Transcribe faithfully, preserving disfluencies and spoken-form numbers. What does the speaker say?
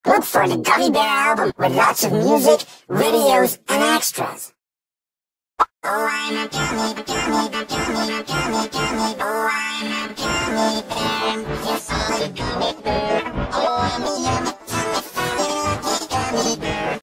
Look for the Gummy Bear album with lots of music, videos, and extras. Oh, I'm a gummy, gummy, gummy, gummy, gummy. Oh, I'm a gummy bear. Yes, I'm a gummy